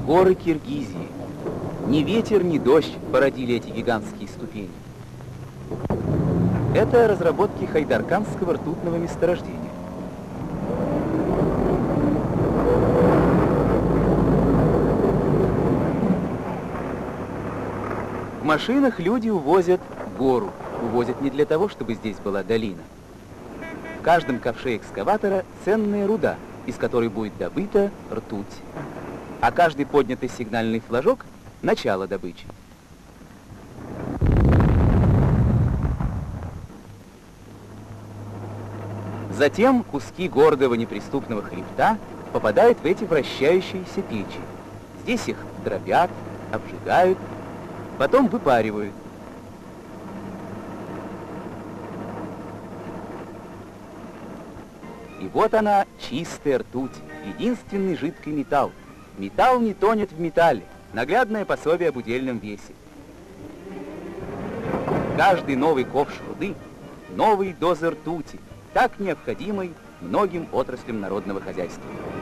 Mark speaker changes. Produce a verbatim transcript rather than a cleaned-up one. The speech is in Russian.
Speaker 1: Горы Киргизии. Ни ветер, ни дождь породили эти гигантские ступени. Это разработки Хайдарканского ртутного месторождения. В машинах люди увозят гору. Увозят не для того, чтобы здесь была долина. В каждом ковше экскаватора ценная руда, из которой будет добыта ртуть. А каждый поднятый сигнальный флажок — начало добычи. Затем куски гордого неприступного хребта попадают в эти вращающиеся печи. Здесь их дробят, обжигают, потом выпаривают. И вот она, чистая ртуть, единственный жидкий металл. Металл не тонет в металле. Наглядное пособие об удельном весе. Каждый новый ковш руды — новые дозы ртути, так необходимой многим отраслям народного хозяйства.